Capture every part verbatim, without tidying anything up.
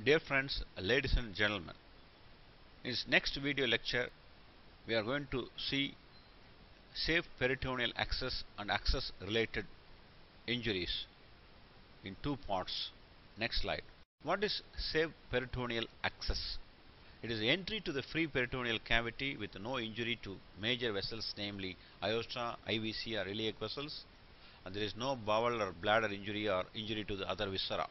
Dear friends, ladies and gentlemen, in this next video lecture, we are going to see safe peritoneal access and access related injuries in two parts. Next slide. What is safe peritoneal access? It is entry to the free peritoneal cavity with no injury to major vessels, namely aorta, I V C or iliac vessels, and there is no bowel or bladder injury or injury to the other viscera.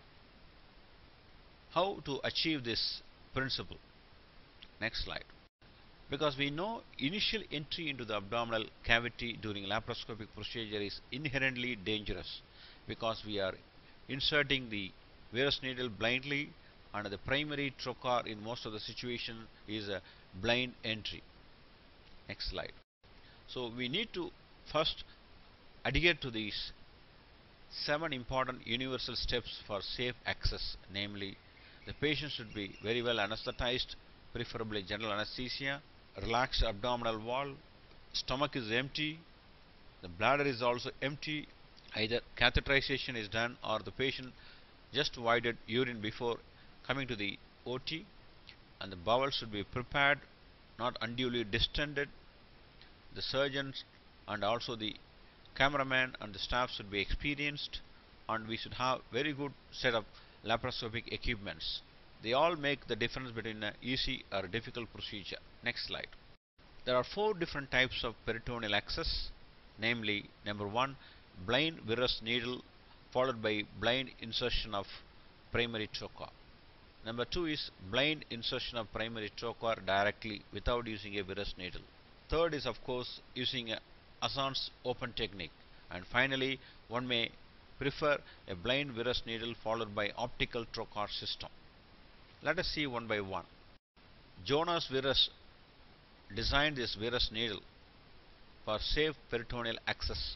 How to achieve this principle? Next slide. Because we know initial entry into the abdominal cavity during laparoscopic procedure is inherently dangerous because we are inserting the varus needle blindly, and the primary trocar in most of the situation is a blind entry. Next slide. So we need to first adhere to these seven important universal steps for safe access, namely the patient should be very well anesthetized, preferably general anesthesia, relaxed abdominal wall, stomach is empty, the bladder is also empty, either catheterization is done or the patient just voided urine before coming to the O T, and the bowel should be prepared, not unduly distended. The surgeons and also the cameraman and the staff should be experienced, and we should have very good set of laparoscopic equipments. They all make the difference between an easy or difficult procedure. Next slide. There are four different types of peritoneal access, namely number one, blind varus needle followed by blind insertion of primary trocar. Number two is blind insertion of primary trocar directly without using a varus needle. Third is of course using a Asson's open technique, and finally one may prefer a blind varus needle followed by optical trocar system. Let us see one by one. Jonas Virus designed this varus needle for safe peritoneal access.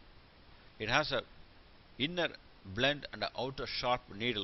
It has a inner blunt and a outer sharp needle,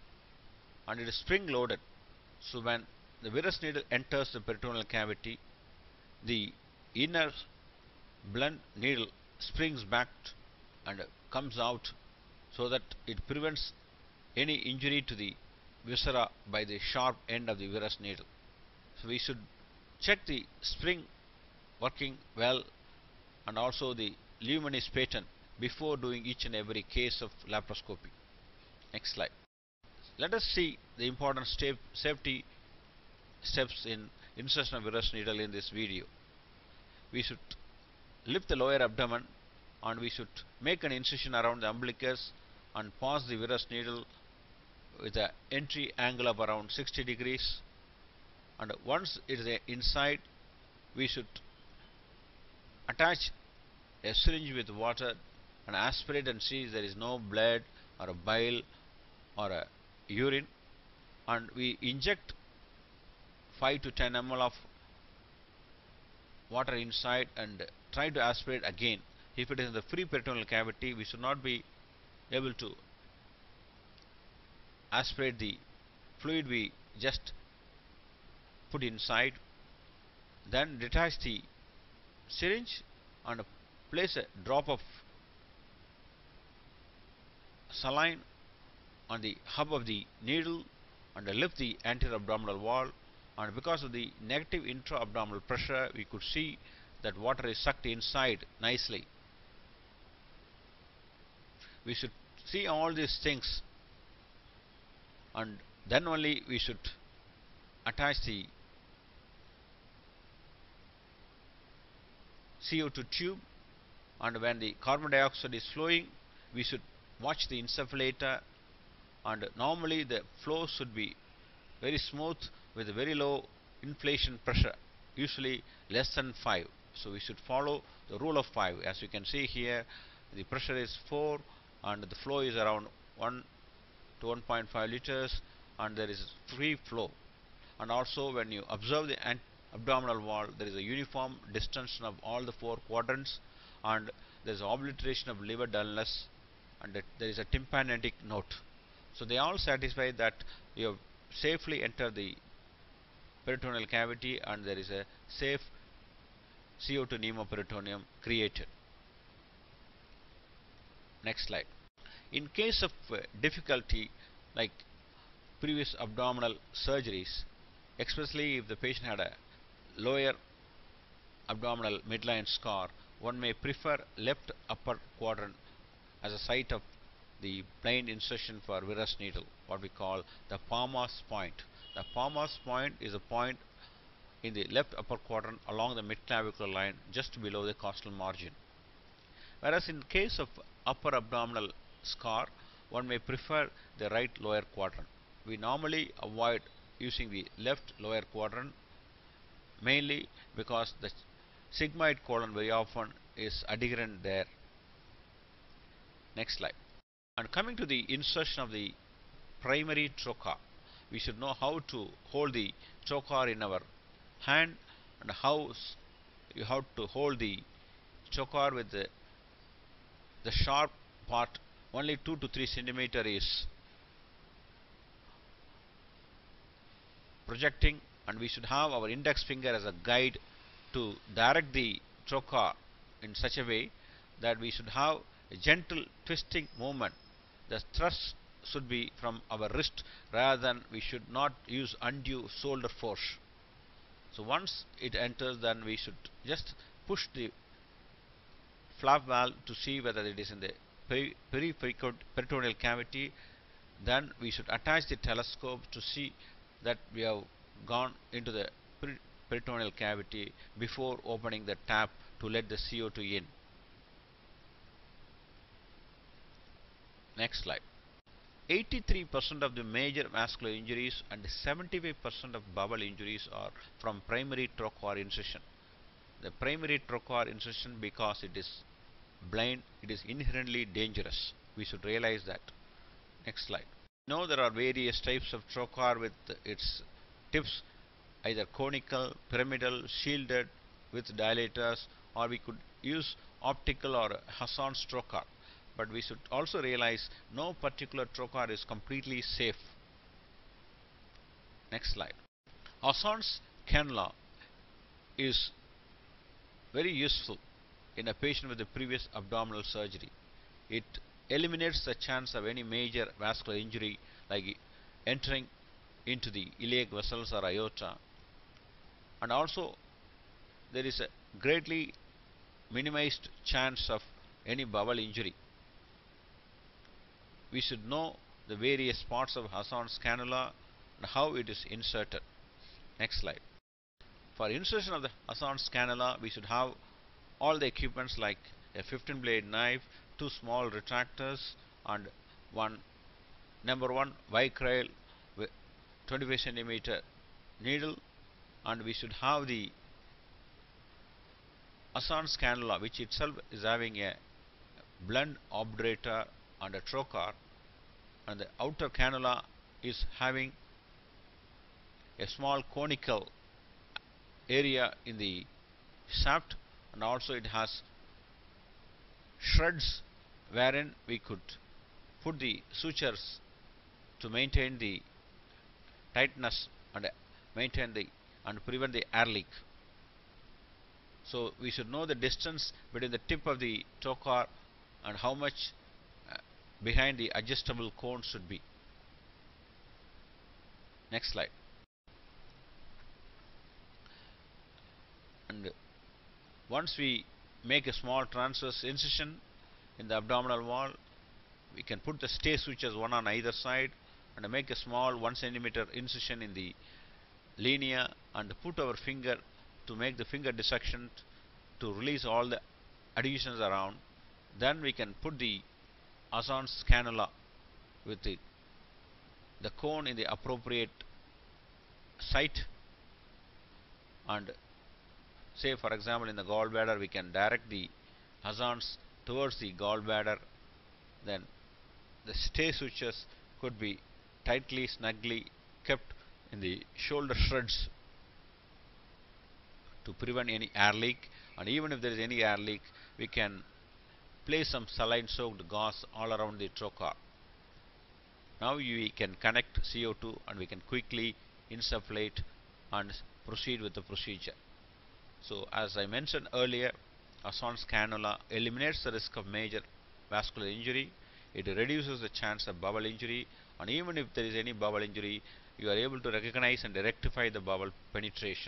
and it is spring loaded. So when the varus needle enters the peritoneal cavity, the inner blunt needle springs back and comes out so that it prevents any injury to the viscera by the sharp end of the varus needle. So we should check the spring working well and also the luminis patent before doing each and every case of laparoscopy. Next slide. Let us see the important step, safety steps in insertion of varus needle in this video. We should lift the lower abdomen, and we should make an incision around the umbilicus and pass the varus needle with an entry angle of around sixty degrees, and once it is inside, we should attach a syringe with water and aspirate and see if there is no blood or a bile or a urine, and we inject five to ten milliliters of water inside and try to aspirate again. If it is in the free peritoneal cavity, we should not be able to aspirate the fluid we just put inside. Then detach the syringe and place a drop of saline on the hub of the needle and lift the anterior abdominal wall, and because of the negative intra-abdominal pressure, we could see that water is sucked inside nicely. We should see all these things, and then only we should attach the C O two tube, and when the carbon dioxide is flowing, we should watch the insufflator, and normally the flow should be very smooth with a very low inflation pressure, usually less than five. So we should follow the rule of five. As you can see here, the pressure is four and the flow is around one to one point five liters, and there is free flow. And also when you observe the abdominal wall, there is a uniform distension of all the four quadrants, and there is obliteration of liver dullness, and there is a tympanic note. So they all satisfy that you have safely entered the peritoneal cavity and there is a safe C O two pneumoperitoneum created. Next slide. In case of uh, difficulty like previous abdominal surgeries, especially if the patient had a lower abdominal midline scar, one may prefer left upper quadrant as a site of the plain insertion for Veress needle, what we call the Palmer's point. The Palmer's point is a point in the left upper quadrant along the midclavicular line just below the costal margin. Whereas in case of upper abdominal scar, one may prefer the right lower quadrant. We normally avoid using the left lower quadrant mainly because the sigmoid colon very often is adherent there. Next slide. And coming to the insertion of the primary trocar, we should know how to hold the trocar in our hand and how you have to hold the trocar with the, the sharp part only two to three centimeter is projecting, and we should have our index finger as a guide to direct the trocar in such a way that we should have a gentle twisting movement. The thrust should be from our wrist rather than we should not use undue shoulder force. So once it enters, then we should just push the flap valve to see whether it is in the peri peritoneal cavity. Then we should attach the telescope to see that we have gone into the peritoneal cavity before opening the tap to let the C O two in. Next slide. eighty-three percent of the major vascular injuries and seventy-five percent of bowel injuries are from primary trocar incision. The primary trocar incision, because it is blind, it is inherently dangerous. We should realize that. Next slide. Now there are various types of trocar with its tips, either conical, pyramidal, shielded with dilators, or we could use optical or Hassan's trocar. But we should also realize no particular trocar is completely safe. Next slide. Hassan's cannula is very useful in a patient with a previous abdominal surgery. It eliminates the chance of any major vascular injury like entering into the iliac vessels or aorta, and also there is a greatly minimized chance of any bowel injury. We should know the various parts of Hassan's cannula and how it is inserted. Next slide. For insertion of the Hassan's cannula, we should have all the equipments like a fifteen blade knife, two small retractors, and one number one Vicryl with twenty-five centimeter needle, and we should have the Hassan's cannula, which itself is having a blunt obturator and a trocar, and the outer cannula is having a small conical area in the shaft, and also it has shreds wherein we could put the sutures to maintain the tightness and maintain the and prevent the air leak. So we should know the distance between the tip of the trocar and how much uh, behind the adjustable cone should be. Next slide. And once we make a small transverse incision in the abdominal wall, we can put the stay sutures one on either side and make a small one centimeter incision in the linea and put our finger to make the finger dissection to release all the adhesions around. Then we can put the Hassan's cannula with the, the cone in the appropriate site, and say for example in the gallbladder we can direct the Hassan's towards the gallbladder. Then the stay sutures could be tightly, snugly kept in the shoulder shreds to prevent any air leak, and even if there is any air leak, we can place some saline soaked gauze all around the trocar. Now we can connect C O two and we can quickly insufflate and proceed with the procedure. So as I mentioned earlier, Hassan's cannula eliminates the risk of major vascular injury. It reduces the chance of bowel injury and even if there is any bowel injury, you are able to recognize and rectify the bowel penetration.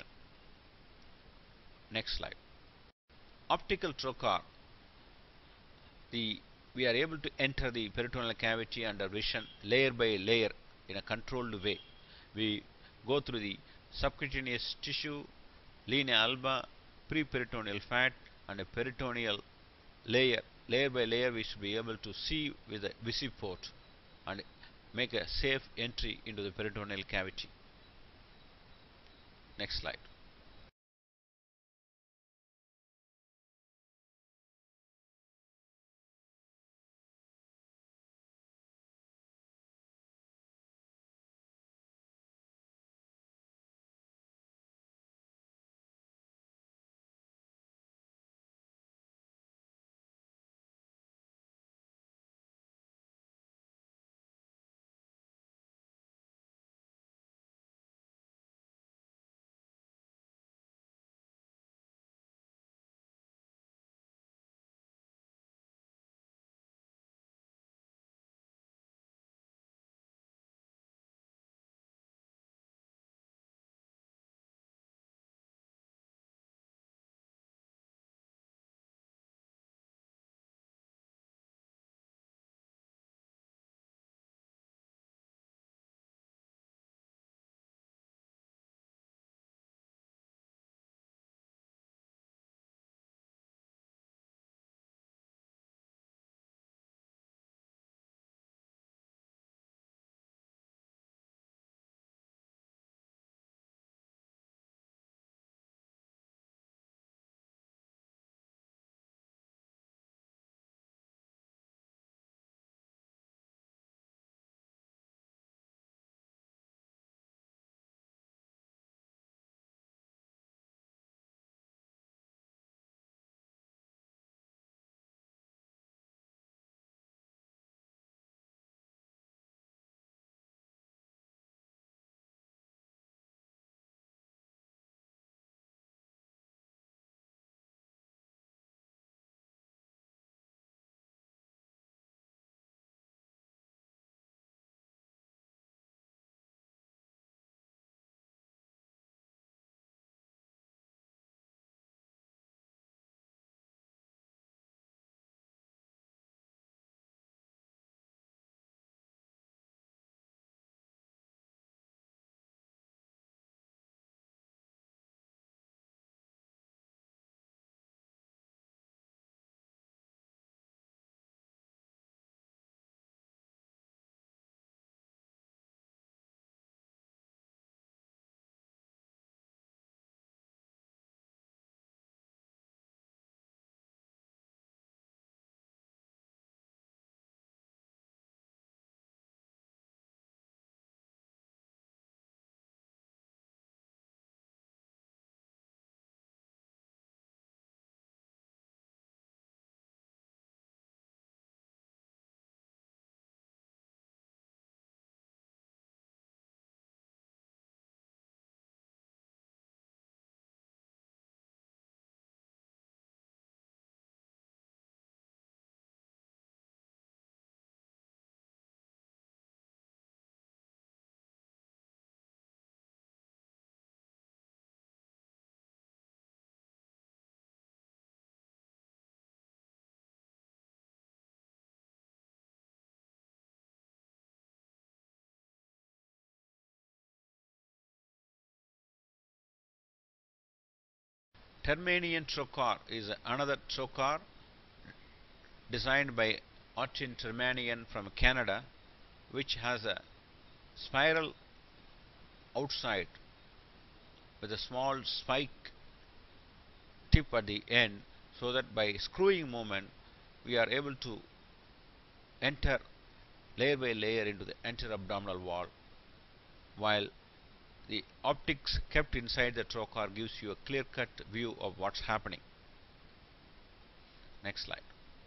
Next slide. Optical trocar. The we are able to enter the peritoneal cavity under vision layer by layer in a controlled way. We go through the subcutaneous tissue, linea alba, preperitoneal fat, and a peritoneal layer. Layer by layer, we should be able to see with a visiport and make a safe entry into the peritoneal cavity. Next slide. Termanian trocar is another trocar designed by Martin Termanian from Canada, which has a spiral outside with a small spike tip at the end, so that by screwing movement we are able to enter layer by layer into the entire abdominal wall, while the optics kept inside the trocar gives you a clear-cut view of what's happening. Next slide.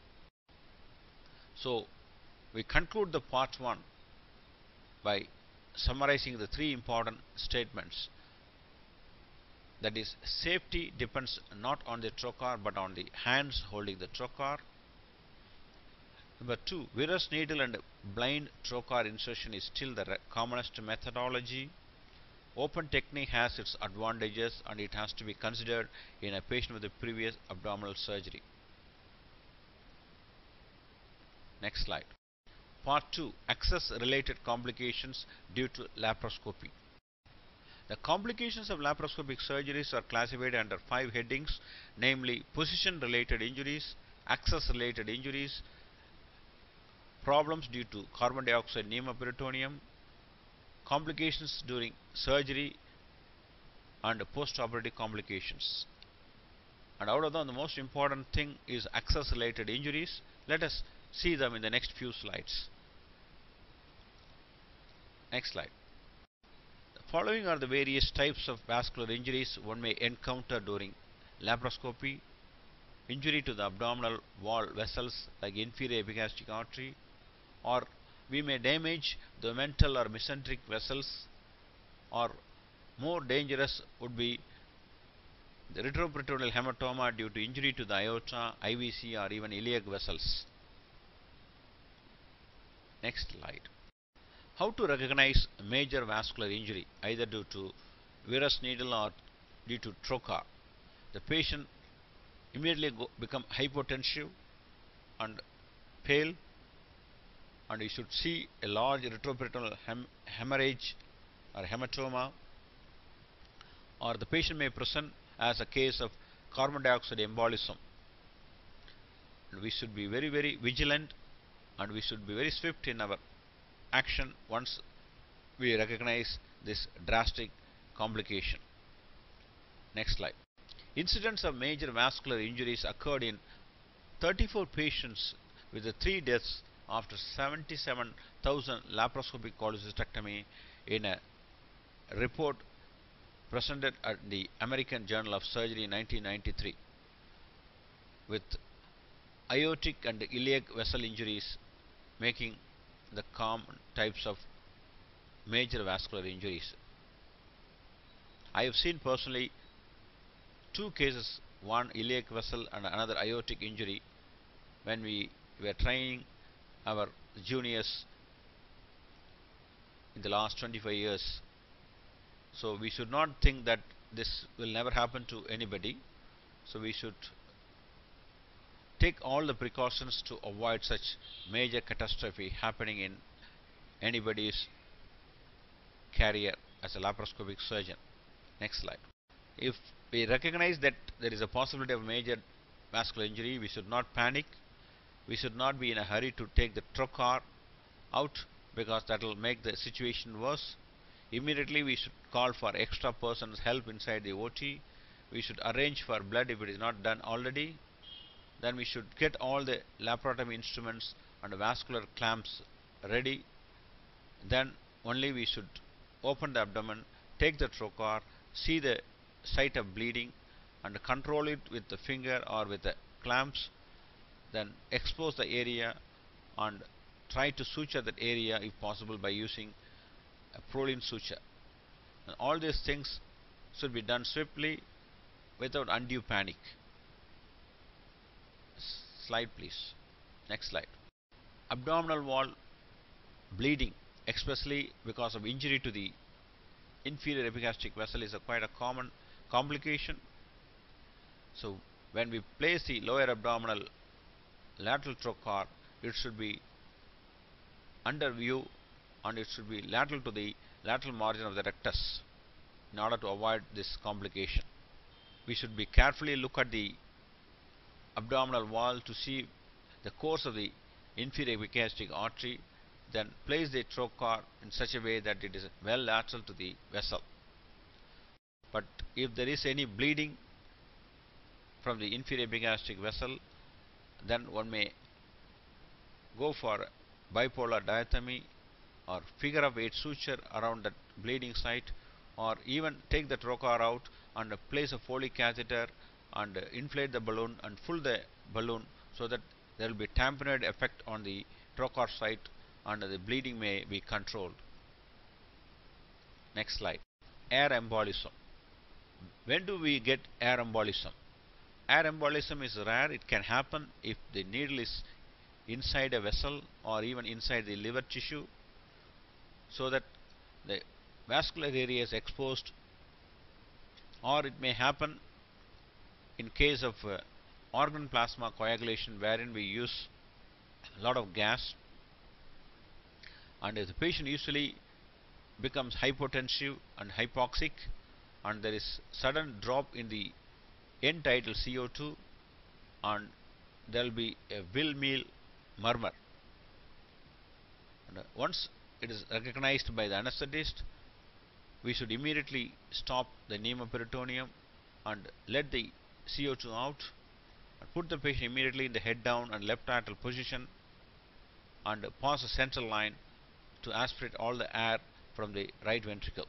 So we conclude the part one by summarizing the three important statements. That is, safety depends not on the trocar but on the hands holding the trocar. Number two, Virus needle and blind trocar insertion is still the commonest methodology. Open technique has its advantages and it has to be considered in a patient with a previous abdominal surgery. Next slide. Part two, access related complications due to laparoscopy. The complications of laparoscopic surgeries are classified under five headings, namely position related injuries, access related injuries, problems due to carbon dioxide pneumoperitoneum, complications during surgery, and post-operative complications. And out of them, the most important thing is access related injuries. Let us see them in the next few slides. Next slide. The following are the various types of vascular injuries one may encounter during laparoscopy. Injury to the abdominal wall vessels like inferior epigastric artery, or we may damage the mental or mesenteric vessels, or more dangerous would be the retroperitoneal hematoma due to injury to the aorta, I V C, or even iliac vessels. Next slide. How to recognize a major vascular injury either due to Virus needle or due to trocar? The patient immediately go, become hypotensive and pale, and you should see a large retroperitoneal hem hemorrhage or hematoma, or the patient may present as a case of carbon dioxide embolism. And we should be very very vigilant and we should be very swift in our action once we recognize this drastic complication. Next slide. Incidents of major vascular injuries occurred in thirty-four patients with the three deaths after seventy-seven thousand laparoscopic cholecystectomy in a report presented at the American Journal of Surgery in nineteen ninety-three, with aortic and iliac vessel injuries making the common types of major vascular injuries. I have seen personally two cases, one iliac vessel and another aortic injury, when we were training our juniors in the last twenty-five years. So we should not think that this will never happen to anybody. So we should take all the precautions to avoid such major catastrophe happening in anybody's career as a laparoscopic surgeon. Next slide. If we recognize that there is a possibility of major vascular injury, we should not panic. We should not be in a hurry to take the trocar out, because that will make the situation worse. Immediately we should call for extra person's help inside the O T. We should arrange for blood if it is not done already. Then we should get all the laparotomy instruments and vascular clamps ready. Then only we should open the abdomen, take the trocar, see the site of bleeding and control it with the finger or with the clamps. Then expose the area and try to suture that area if possible by using a Prolene suture. And all these things should be done swiftly without undue panic. Slide please. Next slide. Abdominal wall bleeding, especially because of injury to the inferior epigastric vessel, is a quite a common complication. So when we place the lower abdominal lateral trocar, it should be under view and it should be lateral to the lateral margin of the rectus in order to avoid this complication. We should be carefully look at the abdominal wall to see the course of the inferior epigastric artery, then place the trocar in such a way that it is well lateral to the vessel. But if there is any bleeding from the inferior epigastric vessel, then one may go for bipolar diathermy or figure of eight suture around that bleeding site, or even take the trocar out and place a Foley catheter and inflate the balloon and fill the balloon so that there will be tamponade effect on the trocar site and the bleeding may be controlled. Next slide. Air embolism. When do we get air embolism? Air embolism is rare. It can happen if the needle is inside a vessel or even inside the liver tissue, so that the vascular area is exposed, or it may happen in case of uh, organ plasma coagulation, wherein we use a lot of gas, and the patient usually becomes hypotensive and hypoxic, and there is sudden drop in the end tidal C O two, and there will be a will meal murmur. And once it is recognized by the anesthetist, we should immediately stop the pneumoperitoneum and let the C O two out, and put the patient immediately in the head down and left atrial position, and pause the central line to aspirate all the air from the right ventricle.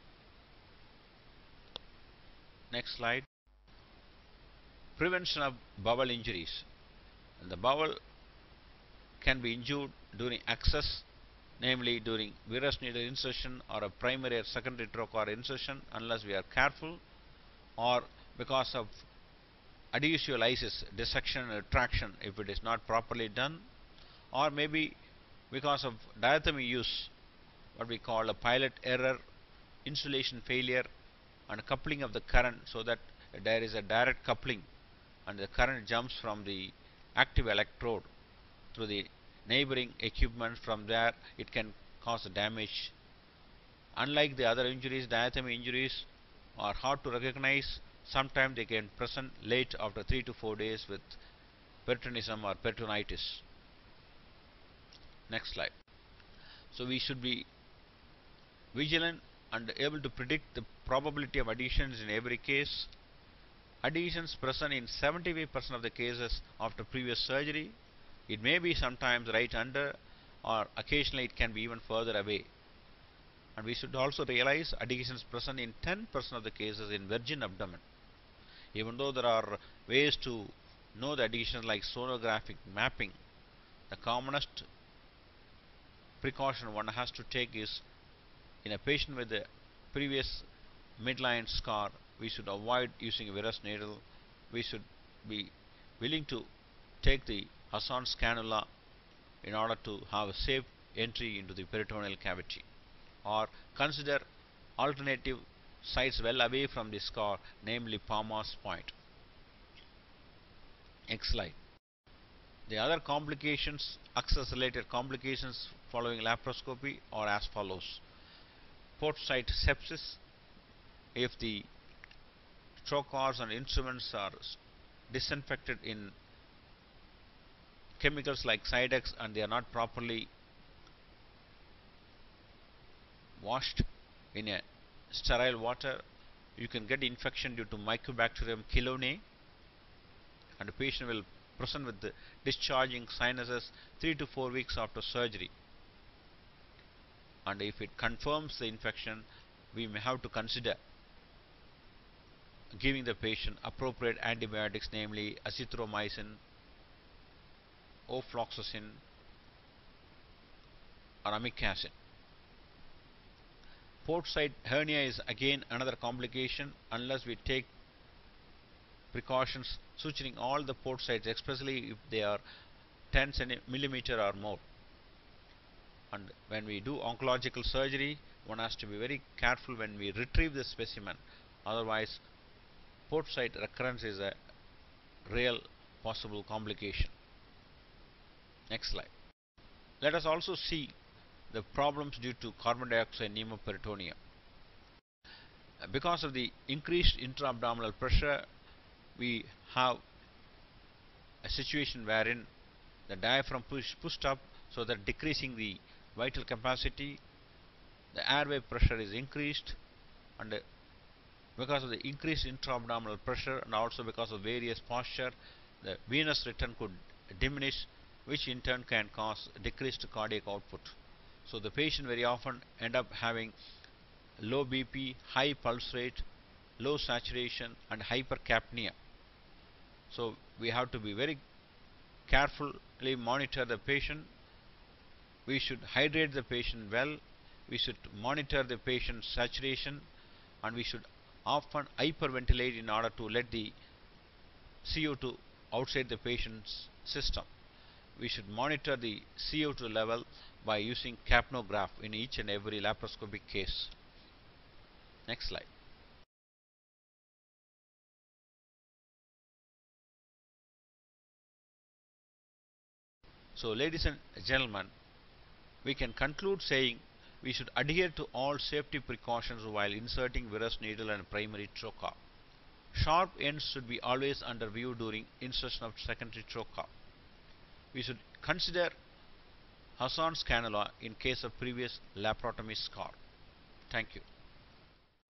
Next slide. Prevention of bowel injuries. And the bowel can be injured during access, namely during venous needle insertion or a primary or secondary trocar insertion, unless we are careful, or because of adducial lysis, dissection and retraction if it is not properly done, or maybe because of diathermy use, what we call a pilot error, insulation failure, and coupling of the current, so that there is a direct coupling and the current jumps from the active electrode through the neighboring equipment. From there it can cause damage. Unlike the other injuries, diathermy injuries are hard to recognize. Sometimes they can present late after three to four days with peritonism or peritonitis. Next slide. So we should be vigilant and able to predict the probability of adhesions in every case. Adhesions present in seventy-five percent of the cases after previous surgery. It may be sometimes right under, or occasionally it can be even further away. And we should also realize adhesions present in ten percent of the cases in virgin abdomen. Even though there are ways to know the adhesions like sonographic mapping, the commonest precaution one has to take is, in a patient with a previous midline scar, we should avoid using a venous needle. We should be willing to take the Hassan's cannula in order to have a safe entry into the peritoneal cavity, or consider alternative sites well away from the scar, namely Palmer's point. Next slide. The other complications, access related complications following laparoscopy, are as follows. Port site sepsis. If the trocars and instruments are disinfected in chemicals like Sidex and they are not properly washed in a sterile water, you can get infection due to Mycobacterium chelonae, and the patient will present with the discharging sinuses three to four weeks after surgery. And if it confirms the infection, we may have to consider giving the patient appropriate antibiotics, namely azithromycin, ofloxacin, or amikacin. Port site hernia is again another complication unless we take precautions suturing all the port sites, especially if they are ten millimeter or more. And when we do oncological surgery, one has to be very careful when we retrieve the specimen, otherwise port site recurrence is a real possible complication. Next slide. Let us also see the problems due to carbon dioxide pneumoperitoneum. Because of the increased intra-abdominal pressure, we have a situation wherein the diaphragm push, pushed up, so that decreasing the vital capacity, the airway pressure is increased, and because of the increased intra-abdominal pressure and also because of various posture, the venous return could diminish, which in turn can cause decreased cardiac output. So the patient very often end up having low B P, high pulse rate, low saturation, and hypercapnia. So we have to be very carefully monitor the patient. We should hydrate the patient well. We should monitor the patient's saturation, and we should often hyperventilate in order to let the C O two outside the patient's system. we should monitor the C O two level by using capnograph in each and every laparoscopic case. Next slide. So ladies and gentlemen, we can conclude saying we should adhere to all safety precautions while inserting Veress needle and primary trocar. Sharp ends should be always under view during insertion of secondary trocar. We should consider Hassan's cannula in case of previous laparotomy scar. Thank you.